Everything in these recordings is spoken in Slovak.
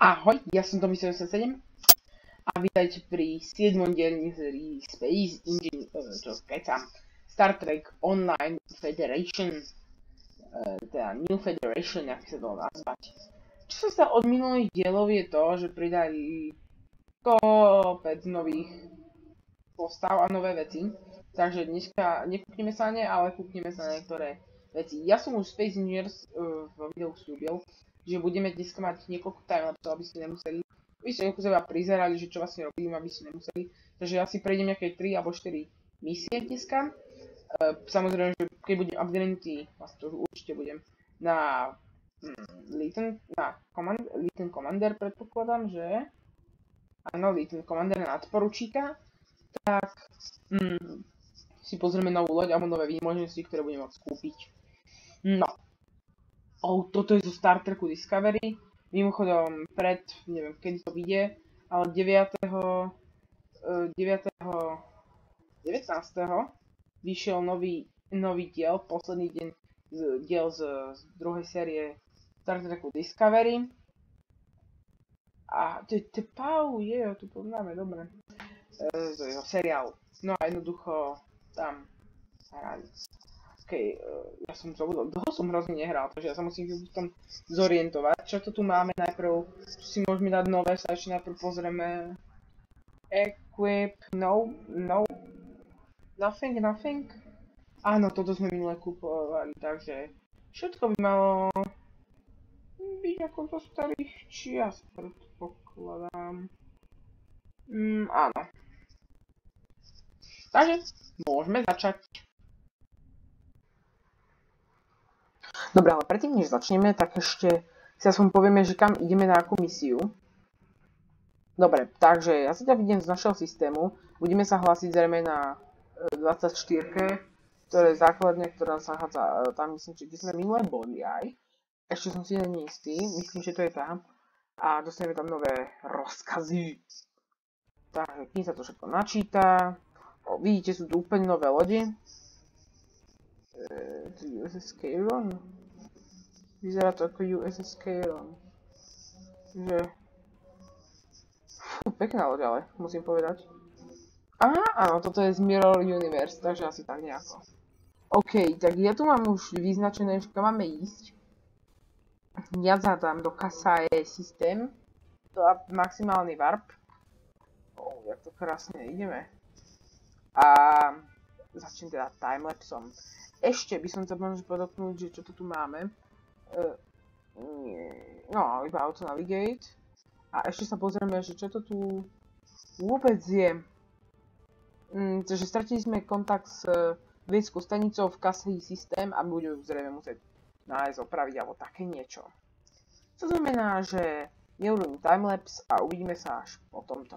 Ahoj, ja som Tomi787 a vítajte pri 7. dielni sérii Space Engine, Star Trek Online Federation, teda New Federation, jak sa to nazvať. Čo sa stalo od minulých dielov je to, že pridali kopec nových postav a nové veci, takže dneska nekúkneme sa na ne, ale kúkneme sa na niektoré veci. Ja som už Space Engineers v videu slúbil, že budeme dneska mať niekoľko timelapsov, aby ste nemuseli, aby ste niekoľko seba prizerali, že čo vlastne robím, aby ste nemuseli. Takže ja si prejdem nejaké 3 alebo 4 misie dneska. Samozrejme, že keď budem upgradenutý, vlastne to už určite budem na Lieutenant Commander, predpokladám, že? Áno, Lieutenant Commander na nadporučíka. Tak si pozrieme novú loď alebo nové výmožnosti, ktoré budeme môcť kúpiť. No. Toto je zo Star Treku Discovery. Mimochodom neviem kedy to vyjde, ale 19. vyšiel nový diel, posledný diel z druhej série Star Treku Discovery. A to je T'Pau, to poznáme, dobre. Z jeho seriálu. No a jednoducho tam hrali. Ja som zabudol, dlho som hrozne nehral, takže ja sa musím v tom zorientovať. Čo to tu máme najprv, si môžeme dať nové, sa ešte najprv pozrieme. Equip, nothing. Áno, toto sme minule kúpovali, takže všetko by malo byť ako zo starých čias, predpokladám. Áno. Takže môžeme začať. Dobre, ale predtým, než začneme, tak ešte si aspoň povieme, že kam ideme na akú misiu. Dobre, takže ja sa ťa vidím z našeho systému. Budeme sa hlásiť zrejme na 24, ktorá je základňa, ktorá sa nachádza tam, myslím, že kde sme minulé boli aj. Ešte som si není istý, myslím, že to je tam. A dostaneme tam nové rozkazy. Takže kým sa to všetko načíta. Vidíte, sú tu úplne nové lode. USS Chiron? Vyzerá to ako USS Chiron. Že... pekná loď, ale musím povedať. Áno, toto je z Mirror Universe, takže asi tak nejako. OK, tak ja tu mám už vyznačené, že kam máme ísť. Ja zadám do Kasae systém. To je maximálny warp. Jak to krásne ideme. A začnem teda timelapsom. Ešte by som sa možno podotknúť, že čo to tu máme. No, iba auto navigate. A ešte sa pozrieme, že čo to tu vôbec je. Takže stratili sme kontakt s vedeckou stanicou v Kasei systém a budeme zrejme musieť nájsť, opraviť alebo také niečo. To znamená, že neurobím timelapse a uvidíme sa až po tomto.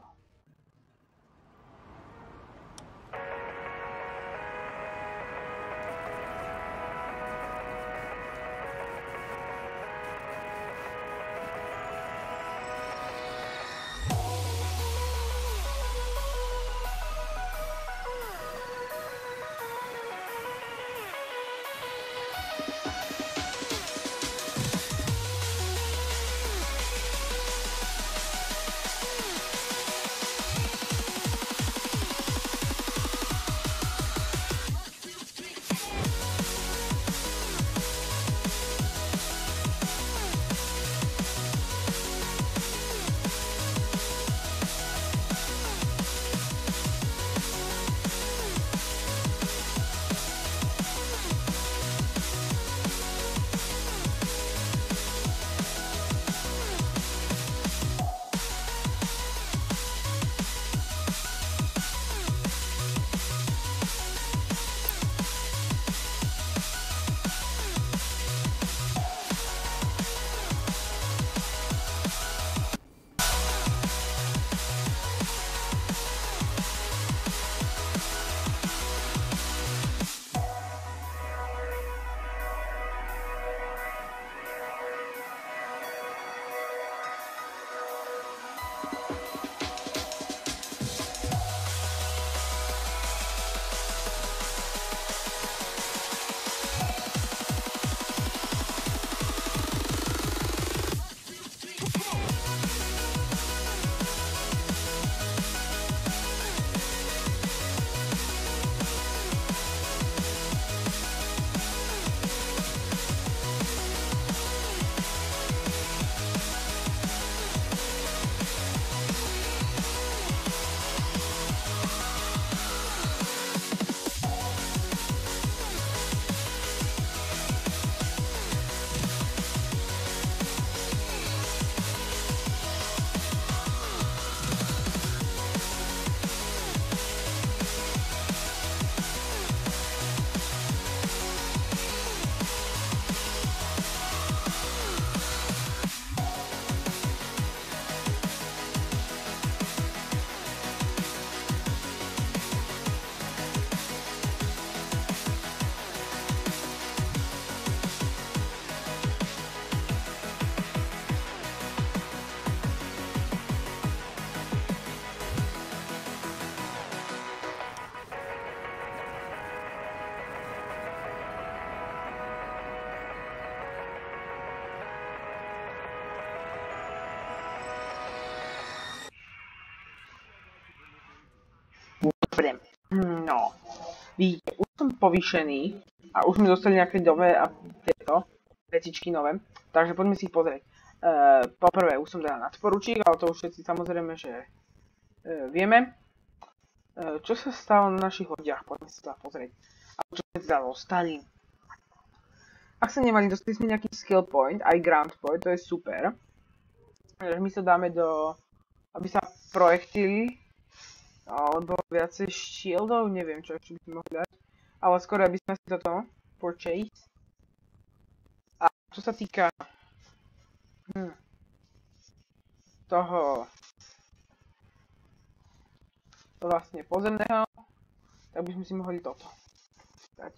No, vidíte, už som povýšený a už sme dostali nejaké nové a tieto vecičky nové, takže poďme si ich pozrieť. Poprvé, už som teda nadporučík, ale to už všetci samozrejme, že vieme. Čo sa stalo na našich lodiach, poďme si teda pozrieť. A čo sme teda dostali. Ak sa nemali, dostali sme nejaký skill point, aj grand point, to je super. My sa dáme do, aby sa projektili, alebo viacej shieldov, neviem čo ešte by sme mohli dať. Ale skôr aby sme si toto purchase. A čo sa týka toho vlastne pozemného, tak by sme si mohli toto dať.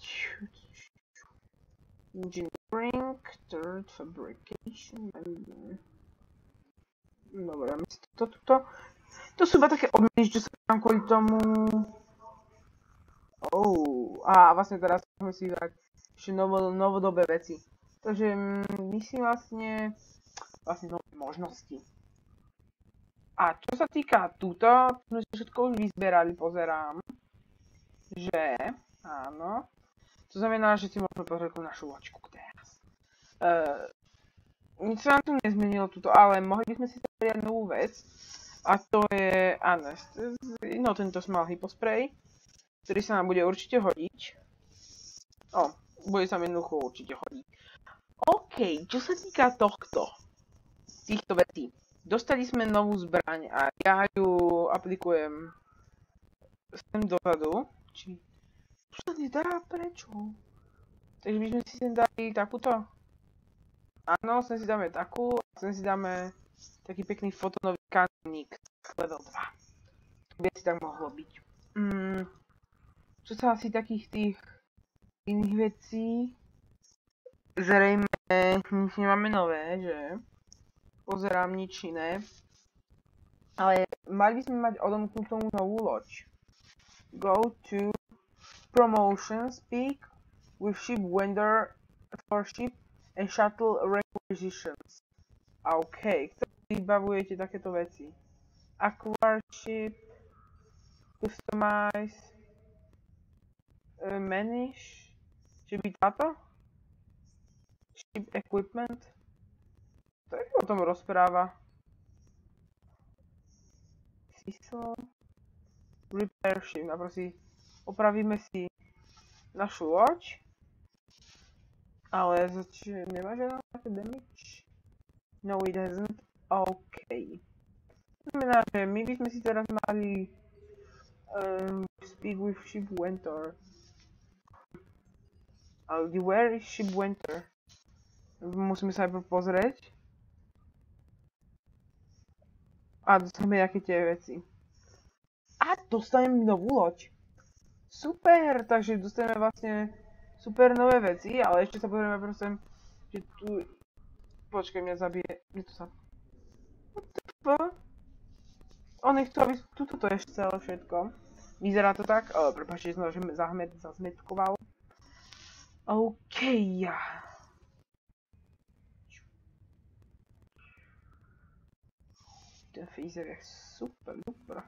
Engineering, third fabrication, dobre, dáme si toto. To sú iba také odmeny, čo sa tam kvôli tomu. A vlastne teraz môžeme si dať ešte novodobé veci. Takže my si vlastne nové možnosti. A čo sa týka túto, sme si všetko už vyzberali, pozerám, že áno. To znamená, že si môžeme pozrieť našu loďku teraz. Nič sa nám tu nezmenilo túto, ale mohli by sme si zabrať novú vec. A to je no tento small hypospray, ktorý sa nám bude určite hodiť. Bude sa mi jednoducho určite hodiť. OK, čo sa týka týchto vecí. Dostali sme novú zbraň a ja ju aplikujem sem dozadu. Či sa nedá, prečo? Takže by sme si sem dali takúto. Áno, sem si dáme takú a sem si dáme taký pekný fotonový kanoník level 2. To by asi tak mohlo byť. Čo sa asi takých tých iných vecí? Zrejme nič nemáme nové, že? Pozerám nič iné. Ale mali by sme mať odomknutú novú loď. Go to promotion, speak with ship vendor for ship and shuttle requisitions. OK, kto vybavujete takéto veci? Acquire ship, customize, manage, či by táto? Ship equipment? To je o tom rozpráva. Cecil. Repair ship. Naprosto opravíme si našu loď. Ale nemá žiadna také damage? No it hasn't. OK. To znamená, že my by sme si teraz mali speak with ship winter. Ale where is ship winter? Musíme sa aj pozrieť. A dostaneme nejaké tie veci. A dostaneme novú loď. Super, takže dostaneme vlastne super nové veci, ale ešte sa pozrieme prosím, že tu. Počkaj, mňa zabije. Je to sa. On nechce, aby tuto to ešte celé všetko. Vyzerá to tak. Prepáčte, že zazmetkoval. OK. Ten freezer je super, super.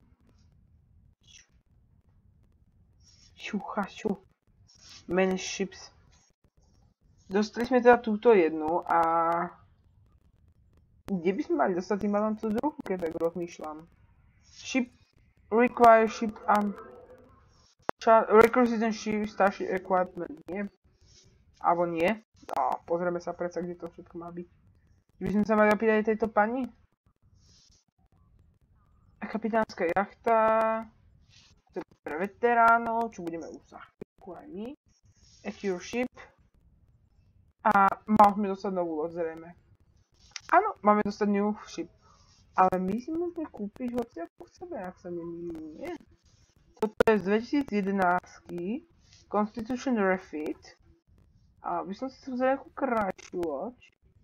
Šuchašu. Manage ships. Dostali sme teda túto jednu a kde by sme mali dostať tým malom tú druhú, keď tak rozmýšľam. Ship require ship requisition ship starship equipment, nie? Alebo nie? No, pozrieme sa predsa, kde to všetko má byť. By sme sa mali opýtať aj tejto pani? Kapitánska jachta, to je pre veteránov, čo budeme už za chvíľku aj my. Acure ship. A máme dostať novú loď, zrejme. Áno, máme dostať new ship. Ale my si môžeme kúpiť hociakú sebe, ak sa nemýlim, nie? Toto je z 2011. Constitution Refit. A by som si vzal nejakú krajšiu loď.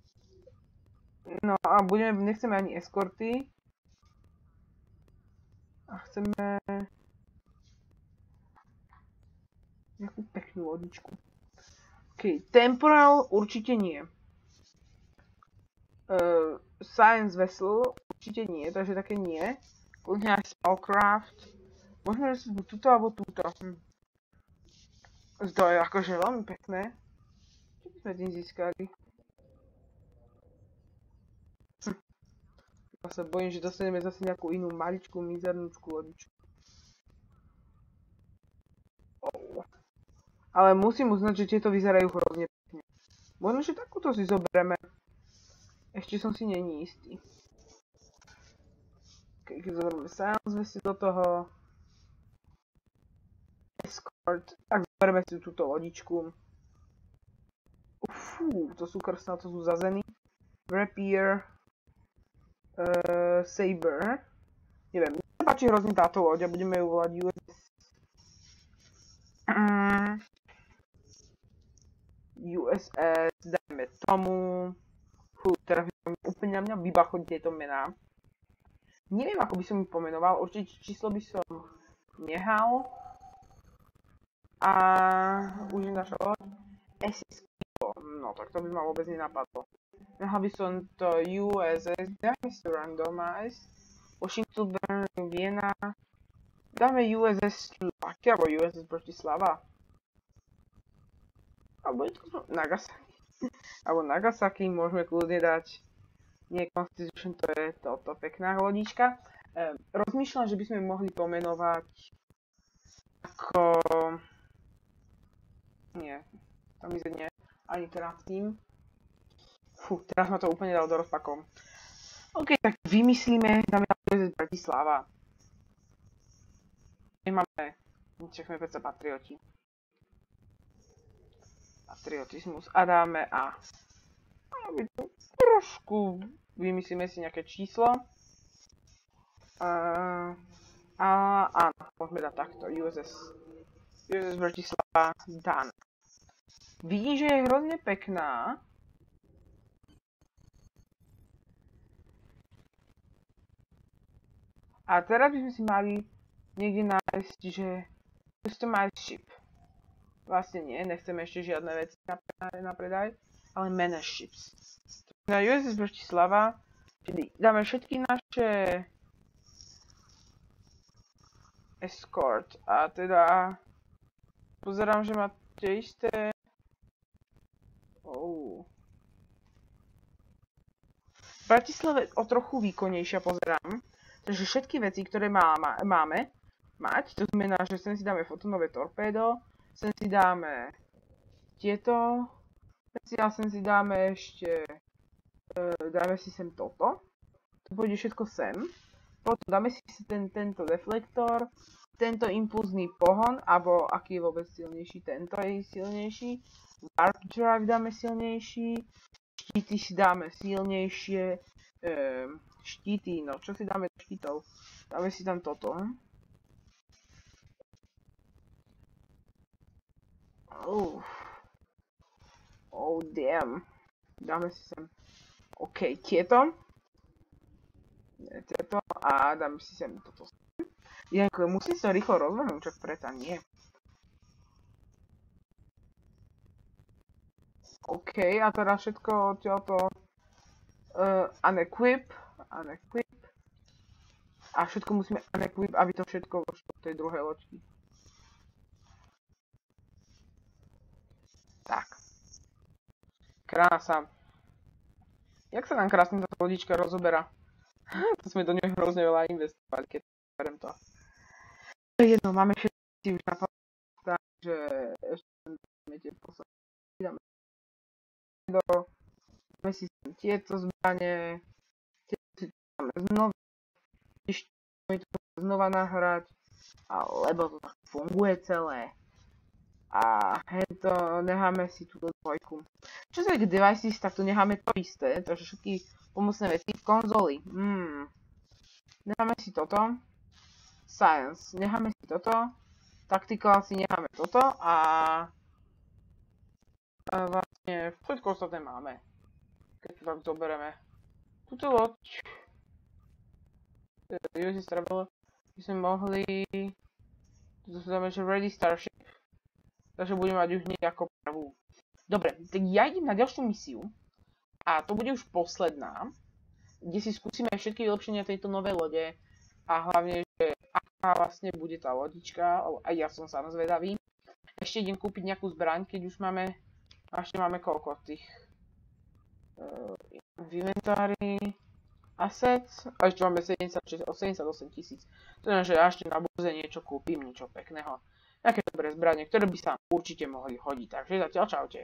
No a nechceme ani eskorty. A chceme nejakú peknú lodičku. OK, temporal určite nie. Science vessel určite nie, takže také nie. Kľudne aj spellcraft Môžeme riešiť buď túto, alebo túto. To je akože veľmi pekné. Čo by sme tým získali? Ja sa bojím, že dostaneme zase nejakú inú maličkú, mizernúčku lodičku. Oh. Ale musím uznať, že tieto vyzerajú hrozne pekne. Možno, že takúto si zoberieme. Ešte som si není istý. Keď zoberieme Silence Vessel do toho. Escort. Tak zoberieme si túto lodičku. Fú, to sú krsná, to sú zazeny. Rapier. Saber. Neviem, mne sa páči hrozne táto loď a budeme ju volať USS. USS, dajme tomu. Fú, teraz úplne na mňa vybachujú tieto mená. Neviem, ako by som ich pomenoval, určite číslo by som nehal. A už je naša loď. SS. No tak to by ma vôbec nenapadlo. Nehal by som to USS, dajme si to randomize. Washington, Berlin, Viena. Dáme USS Slovakia, alebo USS Bratislava. Alebo je to Nagasaki. Alebo Nagasaki môžeme kľudne dať. Nie Constitution, to je toto pekná lodička. Rozmýšľam, že by sme mohli pomenovať ako... Nie, tam mi nie. Ani teraz tým. Fú, teraz ma to úplne dalo do rozpakov. OK, tak vymyslíme, dáme na USS Bratislava. Nemáme, nečakme predsa patrioti. Patriotizmus a dáme A. Aby tu trošku vymyslíme si nejaké číslo. Áno, môžeme dať takto, USS Bratislava, done. Vidím, že je hrozne pekná. A teraz by sme si mali niekde nájsť, že customize ship. Vlastne nie, nechceme ešte žiadne veci na predaj, ale manage ships. Na USS Bratislava dáme všetky naše escort a teda pozerám, že má tie isté. V Bratislave o trochu výkonnejšia pozerám. Takže všetky veci, ktoré máme mať, to znamená, že sem si dáme fotonové torpédo, sem si dáme tieto veci a sem si dáme ešte, dáme si sem toto, to pôjde všetko sem, potom dáme si tento deflektor, tento impulzný pohon, alebo aký je vôbec silnejší, tento je silnejší, warp drive dáme silnejší, štíty si dáme silnejšie, štíty, no čo si dáme do štítov? Dáme si tam toto. Oh damn. Dáme si sem. OK, tieto. Tieto a dáme si sem toto. Musím sa rýchlo rozvrhnúť, čak preto nie. OK, a teraz všetko toto unequip. A všetko musíme unequip, aby to všetko vošlo v tej druhej loďky. Tak. Krása. Jak sa nám krásne táto lodička rozoberá. To sme do nej hrozne veľa investovali, keď beriem to. Jedno, máme všetci už napadlo, takže ešte dáme tie posledné. Dáme si tieto zbranie, tieto si dáme znova nahrať, lebo to tak funguje celé. A hento necháme si túto dvojku. Čo sa týka devices, tak tu necháme to isté, takže všetky pomocné veci v konzoli. Necháme si toto. Science, necháme si toto. Tactical si necháme toto a vlastne všetko ostatné máme. Keď to tak zoberieme. Tuto loď USS Traveler by sme mohli tu dáme, že Ready Starship. Takže budeme mať už hneď ako prvú. Dobre, tak ja idem na ďalšiu misiu. A to bude už posledná. Kde si skúsime všetky vylepšenia tejto novej lode. A hlavne, že ako a vlastne bude tá lodička, aj ja som sám zvedavý. Ešte idem kúpiť nejakú zbraň, keď už máme, ešte máme koľko tých v inventári assets, a ešte máme 78 000. To znamená, že ja ešte na burze niečo kúpim, niečo pekného. Také dobré zbranie, ktoré by sa určite mohli hodiť. Takže zatiaľ čaute.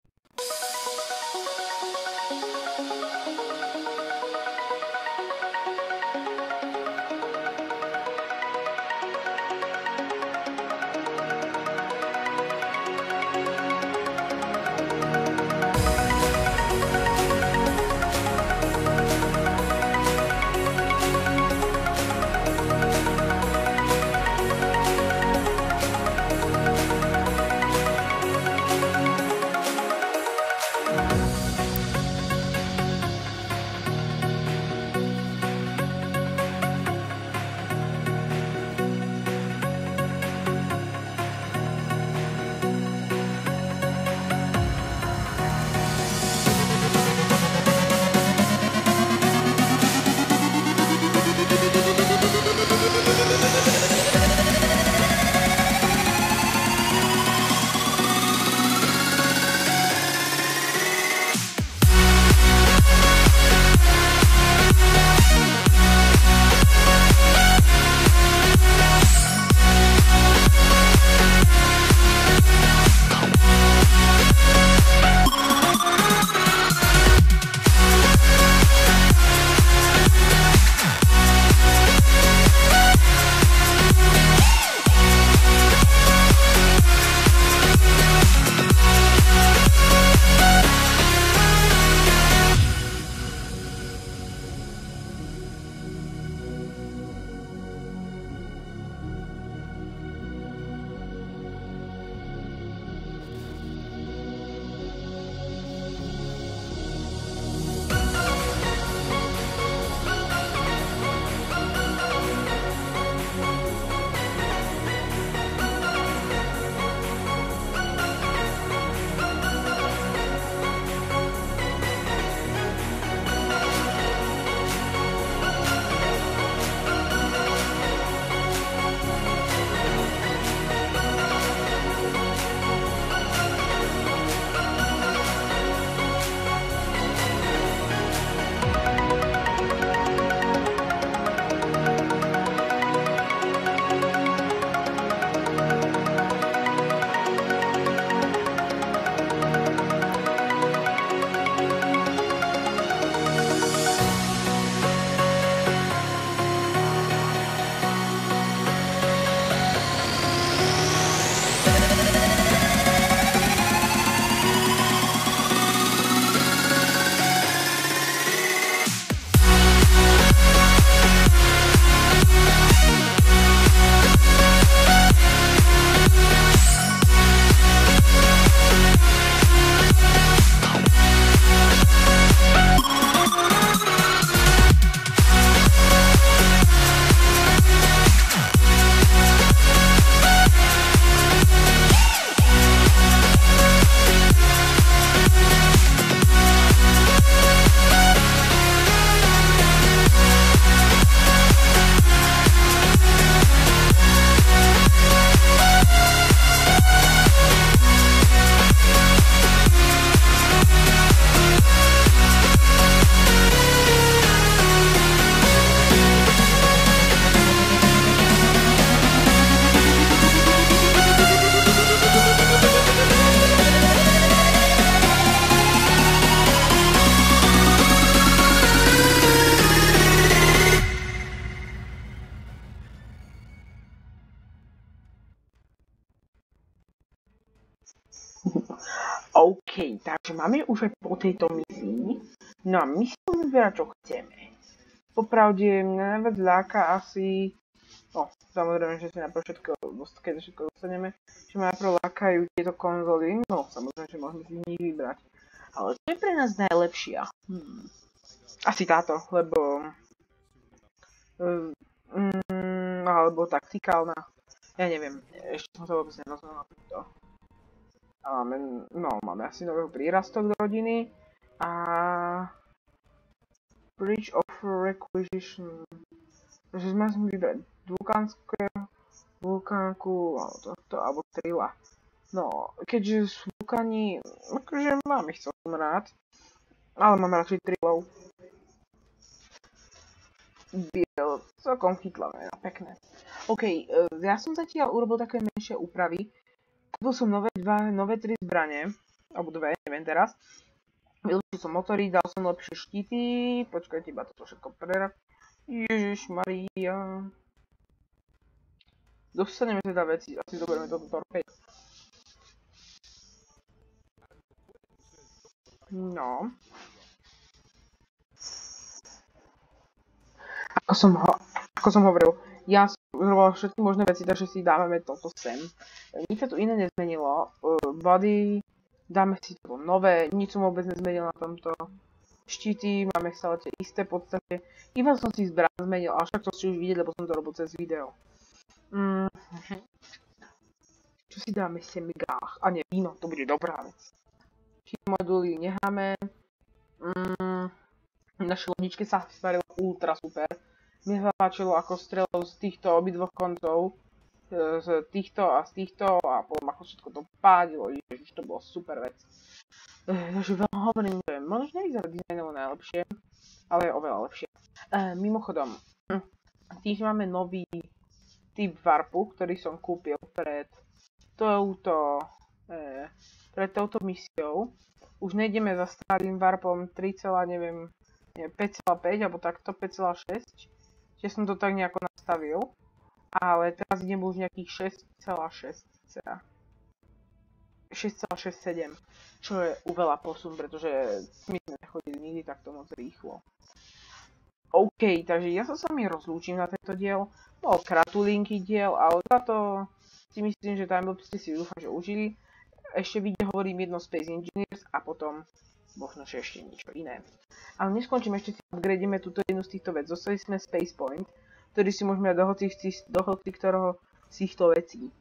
OK, takže máme už aj po tejto misii. No a my si môžeme vyberať, čo chceme. Popravde mňa najviac láka asi... No, samozrejme, že si najprv keď všetko dostaneme, že ma najprv lákajú tieto konzoly. No, samozrejme, že môžeme si z nich vybrať. Ale čo je pre nás najlepšia? Asi táto, lebo... alebo taktikálna. Ja neviem, ešte som sa vôbec nerozhodol na to. Máme asi nového prírastok do rodiny a Bridge of Requisition. Takže sme si vybrať vulkánku, alebo trila. No, keďže sú vulkáni, akože mám ich celkom rád, ale mám radšej trilov. Biel, celkom chytlavé a pekné. OK, ja som zatiaľ urobil také menšie úpravy. Kúpil som nové 3 zbrane, alebo 2, neviem teraz. Vylepšil som motory, dal som lepšie štíty, počkajte, iba toto všetko prerad. Ježišmaria. Dostaneme teda veci, asi zoberieme toto torpédo. No. Ako som hovoril, ja som urobil všetky možné veci, takže si dávame toto sem. Nič sa tu iné nezmenilo. Body, dáme si to nové, nič som vôbec nezmenil na tomto. Štíty máme stále tie isté v podstate. Iba som si zbraň zmenil, ale však to si už vidieť, lebo som to robil cez video. Čo si dáme semigách? A nie, víno, to bude dobrá vec. Štíty moduly necháme. Naše lodičke sa spravilo ultra super. Mne sa páčilo, ako strelil z týchto obidvoch koncov. Z týchto a potom ako všetko to pádilo. Ježiš, to bolo super vec. Takže veľmi hovorím, že možno nevyzerá dizajnovo najlepšie, ale je oveľa lepšie. Mimochodom, tiež máme nový typ warpu, ktorý som kúpil pred touto misiou. Už nejdeme za starým warpom 5,5 alebo takto 5,6. Že som to tak nejako nastavil. Ale teraz idem už nejakých 6,6. 6,67, čo je uveľa posun, pretože my sme nechodili nikdy takto moc rýchlo. OK, takže ja sa s vami rozlúčim na tento diel. Bol kratulinký diel, ale za to si myslím, že timelapse ste si dúfam, že užili. Ešte video hovorím jedno Space Engineers a potom možno ešte niečo iné. Ale neskončím, ešte si upgrademe túto jednu z týchto vecí. Zostali sme Space Point, ktorý si môžeme dať do hoci ktorého z týchto vecí.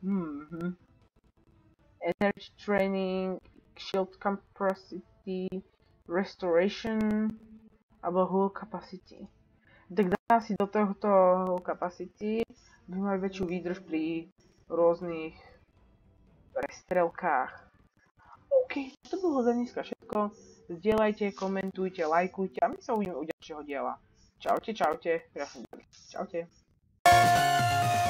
Energy training, shield capacity, restoration, alebo hull capacity. Tak dá si do tohto hull capacity, by mali väčšiu výdrž pri rôznych prestrelkách. OK, to bolo za dneska všetko. Zdieľajte, komentujte, lajkujte a my sa uvidíme u ďalšieho diela. Čaute, čaute. Čaute.